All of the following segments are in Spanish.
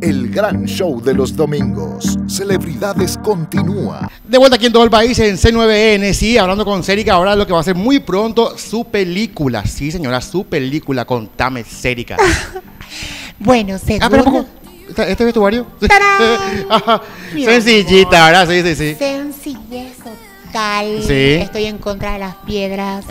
El gran show de los domingos. Celebridades continúa. De vuelta aquí en todo el país en C9N, sí, hablando con Cérica ahora lo que va a hacer muy pronto, su película. Sí, señora, su película, contame, Cérica. Bueno, seguro. Pero ¿cómo? ¿Este vestuario? ¡Tarán! Mi Sencillita, amor. ¿verdad? Sí, sí, sí. Sencillez total. Sí. Estoy en contra de las piedras.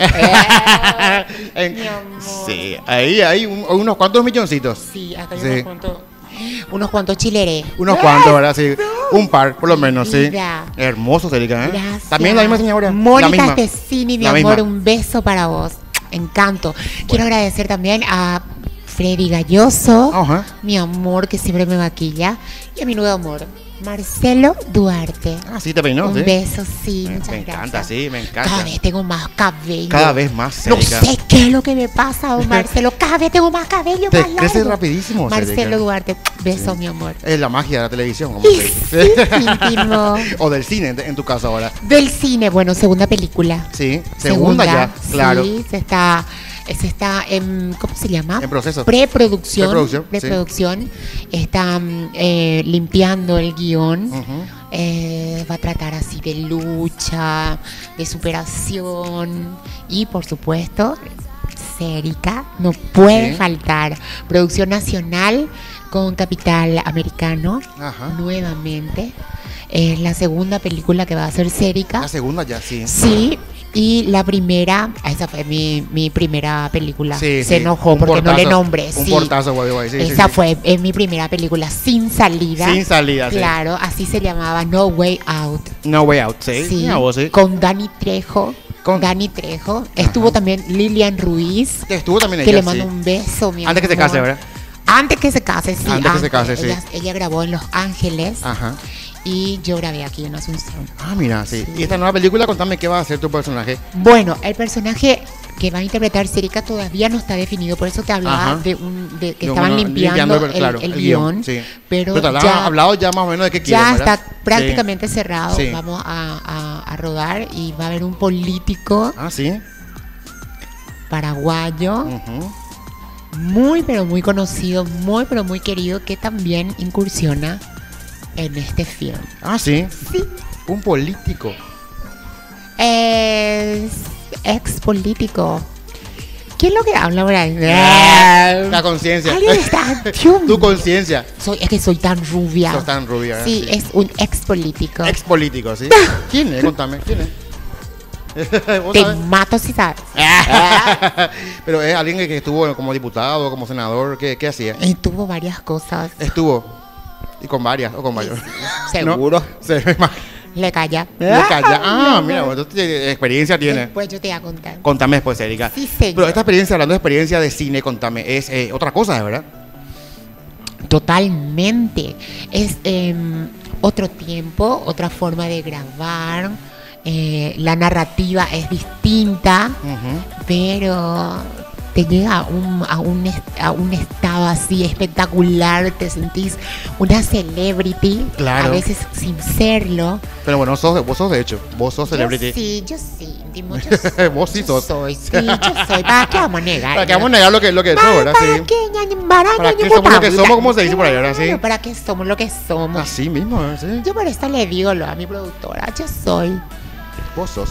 Mi amor. Sí, ahí hay unos cuantos milloncitos. Sí, acá hay Sí. unos cuantos chileré. Unos cuantos, ¿verdad? Sí. Un par, por lo menos, sí. Mira. Hermoso, Cérica, ¿eh? Gracias. También la misma señora. La Mónica misma. Tessini, mi La amor, misma. un beso para vos. Encanto. Quiero agradecer también a Freddy Galloso, Ajá. mi amor, que siempre me maquilla, y a mi nuevo amor, Marcelo Duarte. Ah, sí, te peinó, Un sí. beso, sí, muchas Me gracias. encanta, sí, me encanta. Cada vez tengo más cabello. Cada vez más, No Cérica. sé qué es lo que me pasa, don Marcelo. Cada vez tengo más cabello, Te más largo. crece rapidísimo, Marcelo Cérica. Duarte, beso, mi amor. Es la magia de la televisión, como Y se sí, dice. íntimo. O del cine, en tu caso ahora. Del cine, bueno, segunda película. Sí, segunda ya, Sí, claro. se está en, ¿cómo se llama? En proceso. Preproducción. Preproducción, sí. Preproducción. Está limpiando el guión. Ujú. Va a tratar así de lucha, de superación y, por supuesto, Cérica, no puede Sí. faltar. Producción nacional con capital americano, Ajá. nuevamente. Es la segunda película que va a hacer Cérica. La segunda ya, sí. Sí, y la primera, esa fue mi primera película. Sí, Se sí. enojó Un porque no le portazo, nombré. Un Sí. portazo, güey, sí, Esa sí, sí. fue mi primera película sin salida. Sin salida, sí. Claro, así se llamaba, No Way Out. No Way Out, sí. Sí, Mira vos, sí. con Dani Trejo. Con- Dani Trejo. Estuvo también Lilian Ruiz, Que estuvo también que ella, le mando sí. un beso, mi Antes que se amor. case, ¿verdad? Antes que se case, sí. Antes que se case, sí. Ella grabó en Los Ángeles Ajá. y yo grabé aquí en Asunción. Ah, mira, sí. Y esta nueva película, contame qué va a hacer tu personaje. Bueno, el personaje que va a interpretar Cérica todavía no está definido, por eso te hablaba Ajá. de que De estaban uno limpiando claro, el guión, sí. pero te has ya, hablado ya más o menos de qué ya quieren, ¿verdad? está prácticamente cerrado. Sí. Vamos a rodar y va a haber un político Ah, sí. paraguayo Ujú. muy pero muy conocido, muy pero muy querido, que también incursiona en este film. Ah, sí. Sí. Un político. Es ex político. ¿Qué es lo que habla por ahí? La conciencia. Alguien está. Dios Tu mío. conciencia. Es que soy tan rubia. Sos tan rubia. ¿eh? Sí, es un ex político. Ex político, ¿sí? ¿Quién es? Contame, ¿quién es? ¿Vos Te sabés? mato si sabes. Pero es alguien que estuvo como diputado, como senador, ¿qué hacía? Y tuvo varias cosas. Estuvo. Y con varias, o con varios. Seguro. ¿No? Se me imagina. Le calla. Le calla. Ah, mira, bueno, entonces experiencia tiene. Después yo te voy a contar. Contame después, Erika. Sí, señor. Pero esta experiencia, hablando de experiencia de cine, contame, es otra cosa, ¿verdad? Totalmente. Es otro tiempo, otra forma de grabar. La narrativa es distinta, Ujú. pero te llega a un estado así espectacular, te sentís una celebrity, Claro. a veces sin serlo. Pero bueno, vos sos de hecho, vos sos celebrity. Yo sí, Timo, yo soy. Vos sí yo sos. soy, sí, yo soy. ¿Para qué vamos a negar? Para que vamos a negar lo que sos, ¿verdad? ¿Para Sí. qué, ¿Para qué somos lo que somos, como se dice por ahí, verdad? Sí. Claro, ¿para qué somos lo que somos? Así mismo, ¿sí? Yo por eso le digo a mi productora, yo soy. Vos sos.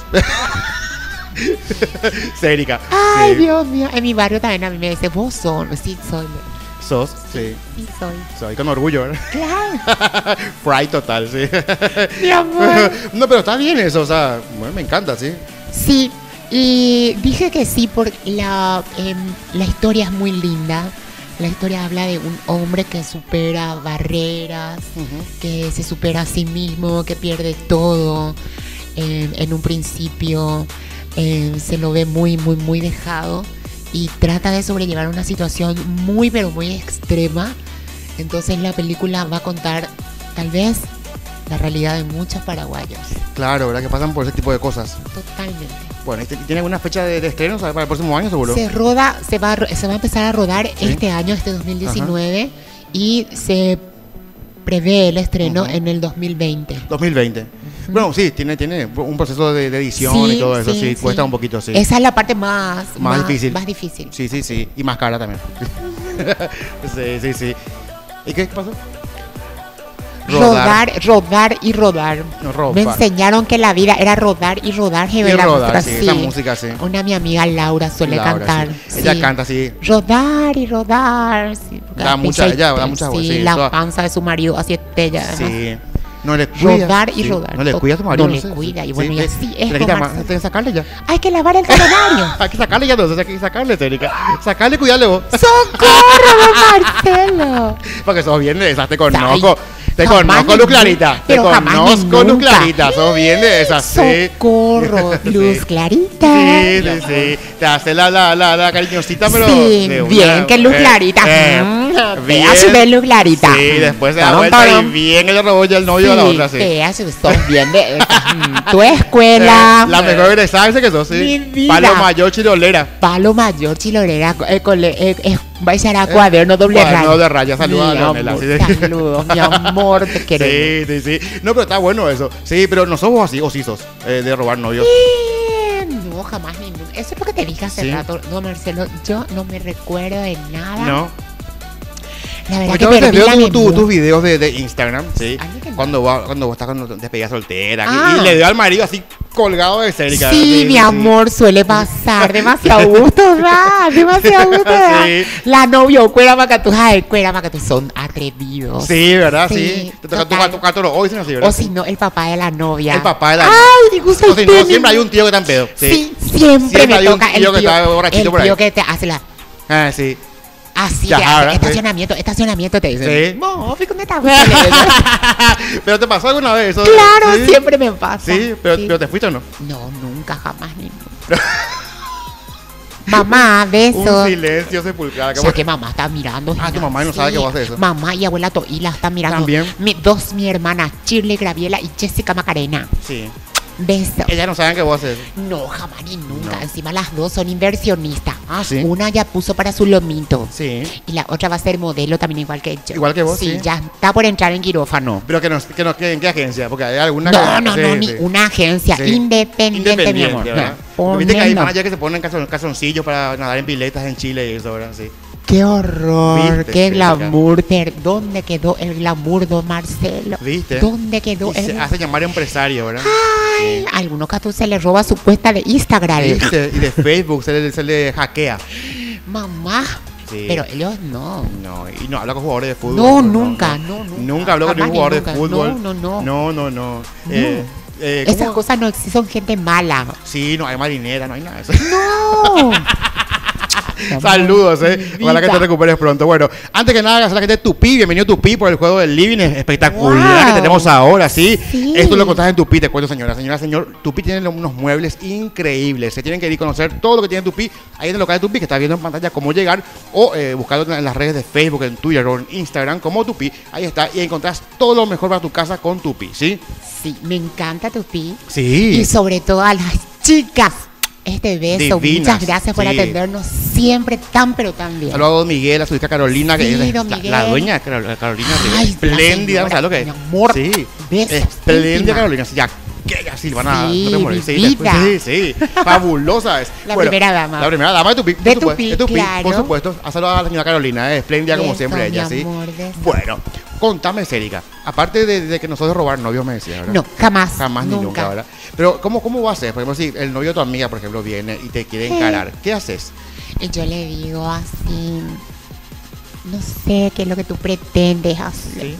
Erika. Ay, Sí. Dios mío. En mi barrio también a mí me dice, vos sos. Sí, soy. Sos, sí. Sí, soy. Soy con orgullo, ¿verdad? Claro, Pride total, sí. mi amor. No, pero está bien eso, o sea, bueno, me encanta, sí. Sí, y dije que sí porque la historia es muy linda. La historia habla de un hombre que supera barreras, que se supera a sí mismo, que pierde todo. En un principio se lo ve muy, muy, muy dejado y trata de sobrellevar una situación muy, pero muy extrema. Entonces la película va a contar tal vez la realidad de muchos paraguayos. Claro, ¿verdad? Que pasan por ese tipo de cosas. Totalmente. Bueno, ¿tiene alguna fecha de estreno, ¿sabes? Para el próximo año, seguro? Se va a empezar a rodar este año, este 2019, y se prevé el estreno en el 2020. 2020. Bueno, sí, tiene un proceso de edición Sí, y todo eso, sí, sí. cuesta un poquito, sí. Esa es la parte más Más difícil. Más difícil. Sí, sí, sí. Y más cara también. Sí, sí, sí. ¿Y qué pasó? Rodar y rodar. No, ropa. Me enseñaron que la vida era rodar y rodar. Y rodar, sí, esa música, sí. Una mi amiga Laura suele Laura, cantar. sí. Ella canta así. Rodar y rodar. Sí, Ella da mucha voz, sí, sí, la toda. panza de su marido así estella. Sí. No le cuida. Rodar y sí. rodar. No le cuida a tu marido. No le sé. cuida. Y Sí, bueno, y así es. Tiene que sacarle ya. Hay que lavar el calendario. Hay que sacarle ya, entonces hay que sacarle, Erika. Sacarle y cuidarle vos. ¡Socorro, don Marcelo! Porque sos bien de esas, te conozco. Te jamás conozco, Luz ni Clarita. Te pero jamás ni conozco, Luz nunca. Clarita. Sos bien de esas, sí. ¡Socorro, Luz Sí. Clarita! Sí, sí, sí. Te hace la cariñosita, pero. Sí, de una, bien que Luz Clarita. bien. Vea su vez Luz Clarita. Sí, después se da Taram, vuelta y taram. bien que le robó ya el novio a la otra, sí. Vea su sos bien de tu escuela. La mejor egresada ese que sos, sí. Mi vida. Palo mayor chirolera. Palo mayor, chilorera, va a ser a cuaderno doble Cuaderno raya. de raya, saluda a Mi Leonela, amor, sí, sí. saludos, mi amor, te queremos. Sí, sí, sí. No, pero está bueno eso. Sí, pero no somos así, o sí sos, de robar novios. No, jamás ni nunca. Eso es lo que te dije hace Sí. rato. No, Marcelo, yo no me recuerdo de nada. No. La verdad Porque que yo a veces perdí veo la memoria. tus videos de Instagram, sí. Ay, qué Cuando vos estás con despedida soltera. Ah. Y le dio al marido así colgado de cerca. Sí, mi amor, suele pasar. Demasiado gusto da. Demasiado gusto da. Sí. La novia o cuera macatuja de cuera macatu son atrevidos. Sí, ¿verdad? Sí, Sí. Te toca total. tu gato hoy, así, ¿verdad? O si no, el papá de la novia. El papá de la. Ay, gusto O si no, siempre hay un tío que está en pedo. Sí, siempre Siempre me hay un toca el tío tío, que está borrachito el por ahí. tío que te hace la... Ah, sí. Así Ya, te hace, ahora, sí. estacionamiento te dicen. Sí. No, fíjate, ¿dónde está? Pero te pasó alguna vez eso. Claro, Sí. siempre me pasa. Sí, pero te fuiste o no. No, nunca, jamás ni nunca. Mamá, Un besos. silencio sepulcral. O sea que mamá está mirando. Ah, tu mamá no sabe que vos haces eso. Mamá y abuela Toila están mirando. También. Mi hermanas, Shirley Graviela y Jessica Macarena. Sí. Besos. Ellas no saben que vos haces eso. No, jamás ni nunca. No. Encima las dos son inversionistas. Ah, sí. Una ya puso para su lomito. Sí. Y la otra va a ser modelo también igual que yo. Igual que vos, sí. ya está por entrar en quirófano. Pero ¿en qué agencia? Porque hay alguna No, que. no, sí, ni sí. una agencia Sí. independiente, mi amor. ¿verdad? No, Viste que hay ponelo. managers que se ponen calzoncillos para nadar en piletas en Chile y eso, ¿verdad? Sí. Qué horror, Viste, qué sí, glamour. ¿Dónde quedó el glamour, don Marcelo? ¿Viste? ¿Dónde quedó Y se el hace llamar empresario, ¿verdad? Ay, a algunos casos se le roba su cuenta de Instagram. ¿Viste? Y de Facebook se le hackea. Mamá. Sí. Pero ellos no. No, y no habla con jugadores de fútbol. No, nunca, no, nunca. Nunca habló con Jamás ningún ni jugador nunca. de fútbol. No. No. Esas ¿cómo? cosas no existen, son gente mala. Sí, no hay marinera, no hay nada de eso. No. Saludos, Mi ojalá que te vida. recuperes pronto. Bueno, antes que nada, gracias a la gente de Tupi. Bienvenido Tupi por el juego del living espectacular Wow. que tenemos ahora, ¿sí? Sí. Esto lo contás en Tupi, te cuento, señora. Señor, Tupi tiene unos muebles increíbles. Se tienen que ir a conocer todo lo que tiene Tupi ahí en el local de Tupi, que está viendo en pantalla cómo llegar, o buscarlo en las redes de Facebook, en Twitter o en Instagram como Tupi. Ahí está, y encontrás todo lo mejor para tu casa con Tupi, ¿sí? Sí, me encanta tu pi. Sí. Y sobre todo a las chicas. Este beso, Divinas, muchas gracias por sí. atendernos siempre tan pero tan bien. Saludos a don Miguel, a su hija Carolina, que Sí, es don la Miguel. dueña de Carolina. Ay, espléndida, la ¿sabes lo que es? señora, mi amor, Sí, besos, espléndida íntima. Carolina. Sí, ya, que ya, Silvana, Sí, no te mueres. Sí, mi después- vida. sí, fabulosa es. La primera dama. La primera dama de Tupi. De por supuesto, Tupi, de Tupi, claro. por supuesto. A saludar a la señora Carolina, espléndida como Beso, siempre ella, mi ¿sí? amor, beso. Bueno, contame, Cérica. Aparte de que nosotros robar novios, me decías, ¿verdad? No, jamás. Jamás ni nunca, ¿verdad? Pero, ¿cómo vas a hacer? Por ejemplo, si el novio de tu amiga, por ejemplo, viene y te quiere encarar, ¿qué haces? Y yo le digo así, no sé qué es lo que tú pretendes hacer.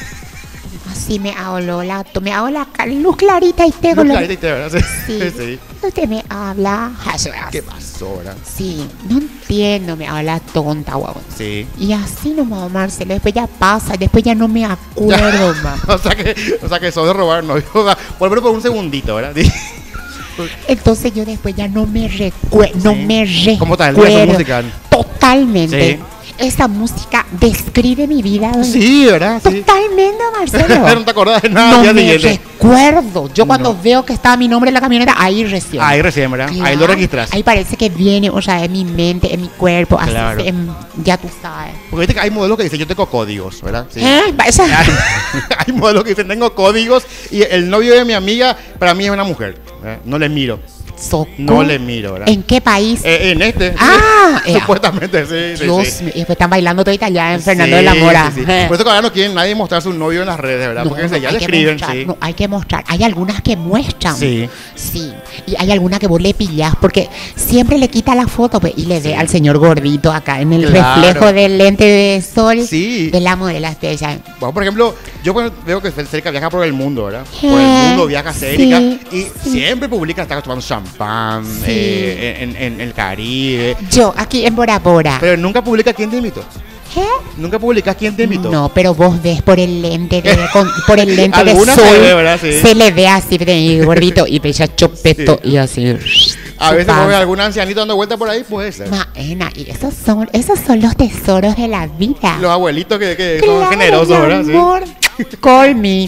Así me hago la luz clarita y tengo No, lo clarita y te, ¿verdad? Sí. Sí. Usted me habla. ¿Qué pasó, verdad? Sí, no entiendo, me habla tonta, guau. Sí. Y así nomás, Marcelo, después ya pasa, después ya no me acuerdo más. O sea que sos de robar novios. O sea, volver por un segundito, ¿verdad? Entonces yo después ya no me recuerdo, no Sí. me recuerdo. ¿Cómo está el ritmo musical? Totalmente. Sí. Esa música describe mi vida. Sí, ¿verdad? Sí. Totalmente, Marcelo. No te acordás de nada No al día me siguiente. recuerdo. Yo cuando No. veo que está mi nombre en la camioneta, ahí recién. Ahí recién, ¿verdad? Ahí Claro. lo registras. Ahí parece que viene, o sea, en mi mente, en mi cuerpo, así, Claro. ya tú sabes. Porque viste que hay modelos que dicen yo tengo códigos, ¿verdad? Sí. Esa- Hay modelos que dicen tengo códigos y el novio de mi amiga para mí es una mujer. ¿verdad? No le miro. Socorro. No le miro, ¿verdad? ¿En qué país? En este. Ah, supuestamente, sí. Dios sí. mío, y después están bailando todo allá en Sí, Fernando de la Mora. sí, sí. Por eso que ahora no quieren nadie mostrar a su novio en las redes, ¿verdad? Porque ya hay le que escriben, mostrar, sí. no, hay que mostrar. Hay algunas que muestran. Sí. Sí. Y hay algunas que vos le pillás porque siempre le quita la foto pues, y le ve al señor gordito acá en el Claro. reflejo del lente de sol Sí. de la modelo estrella. Bueno, por ejemplo, yo veo que Cérica viaja por el mundo, ¿verdad? Por el mundo viaja Cérica y siempre publica, está tomando champán en el Caribe. Yo aquí en Bora Bora. Pero nunca publica quién te invitó. ¿Qué? Nunca publicas quién te invitó. No, pero vos ves por el lente por el lente de Algunas sol se ve, ¿verdad? Sí. se le ve así de gordito y pella chopeto y así. A su veces panza. mueve algún ancianito dando vuelta por ahí, puede ser. Maena, y esos son los tesoros de la vida. Los abuelitos que Claro, son generosos, mi ¿verdad? Sí. amor. Call me.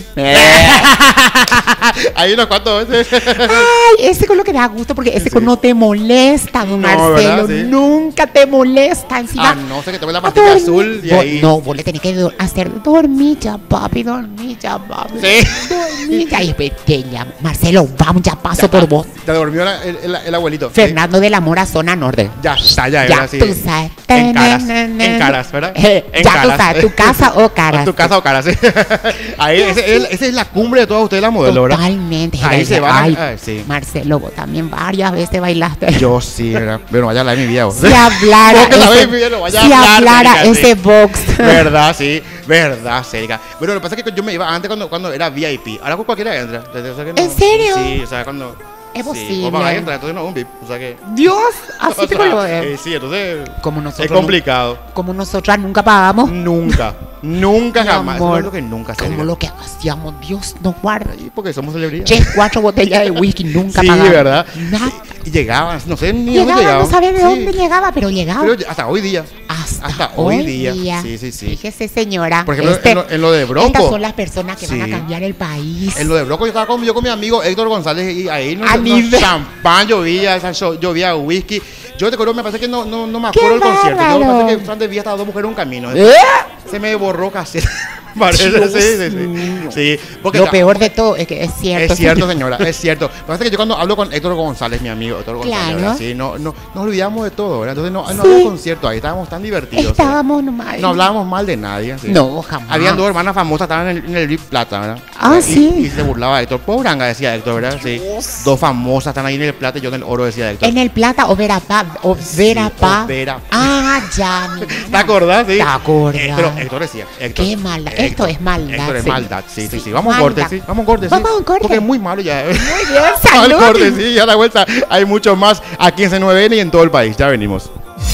Hay unos cuantos veces. Ay, ese con lo que da gusto porque ese con no te molesta, don No, Marcelo. ¿verdad? Sí. nunca te molesta. Encima, Ah, no sé que tome la pastilla dormir. azul y Vos- ahí. No, vos le tenés que hacer dormir ya, papi, dormir ya, papi. Sí. Dormir ya. Y después te llama, Marcelo, vamos, ya paso por vos. Te durmió el abuelito. Sí. Fernando de la Mora, zona norte. Ya está, ya, Ya, ¿verdad? Sí. tú sabes. En caras, ¿verdad? En Ya caras. tú sabes, tu casa o caras. Tu casa o caras, sí. Ahí, esa es la cumbre de todas ustedes, la modelo, ¿verdad? Totalmente. Ahí se van. Ay, Sí. Marcelo, vos también varias veces bailaste. Yo sí, ¿verdad? Pero vaya a hablar de mi vida, vos. Si hablara, Vos que la ves, ese, Miguel, vaya a si hablar, hablara Cérica, ese sí. box. Verdad, sí. Verdad, Cérica. Bueno, lo que pasa es que yo me iba antes cuando era VIP. Ahora con cualquiera entra. O sea que no- ¿En serio? Sí, o sea, cuando... Es Sí, posible. vos pagas entra, entonces no es un VIP. O sea que... Dios, así o te sea, lo de. sí, entonces... Como nosotros, Es complicado. como nosotras nunca pagamos. Nunca. Nunca Mi jamás. Eso amor, es lo que nunca se como lo que hacíamos, Dios nos guarda. Porque somos celebridades. 3, 4 botellas de whisky, nunca Sí, pagamos. ¿verdad? Nada. Y llegaban, no sé ni dónde Llegaba, llegaban. no sabía de Sí. dónde llegaba, pero llegaba. Pero hasta hoy día. Hasta hoy día. Sí, sí, sí. Fíjese, señora. Por ejemplo, en lo de Bronco. Estas son las personas que van a Sí. cambiar el país. En lo de Broco yo estaba con mi amigo Héctor González y ahí A nivel- champán llovía, llovía whisky. Yo te acuerdo, me parece que no me ¡Qué acuerdo el concierto. Yo me bárbaro! parece que Fran de Vía estaba dos mujeres en un camino. ¿Eh? Se me borró casi. Parece, Dios sí. mío. Sí, porque Lo peor de todo es que es cierto. es cierto, señora, es cierto. Lo que pasa es que yo cuando hablo con Héctor González, mi amigo Héctor González, Claro. ¿verdad? Sí, no nos olvidamos de todo, ¿verdad? Entonces no Sí. había concierto ahí, estábamos tan divertidos. Estábamos nomás. No hablábamos mal de nadie. ¿sí? No, jamás. Habían dos hermanas famosas, estaban en el VIP Plata, ¿verdad? Ah, Y- sí. Y se burlaba de Héctor. Pobranga, decía Héctor, ¿verdad? Sí. Dos famosas están ahí en el Plata y yo en el Oro, decía Héctor. En el plata o Verapá. O Verapá. o Vera. Ah, ya, mi ¿Te nena. acordás? Sí. ¿Te acordás? Pero Héctor decía. Héctor, Qué maldad. Héctor, Esto es maldad, Héctor es sí. maldad, sí. Sí, Vamos a un corte, maldad. sí. Vamos a un corte, sí. Vamos a un corte. Porque es muy malo ya. Muy bien, Vamos al salud. corte, sí. Ya a la vuelta hay mucho más aquí en C9N y en todo el país. Ya venimos.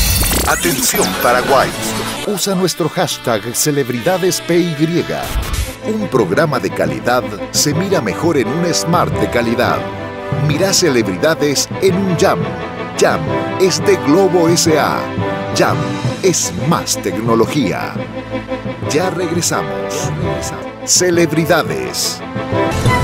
Atención Paraguay. Usa nuestro hashtag CelebridadesPY. Un programa de calidad se mira mejor en un Smart de calidad. Mira celebridades en un Jam. Jam es de Globo SA. Jam es más tecnología. Ya regresamos. Celebridades.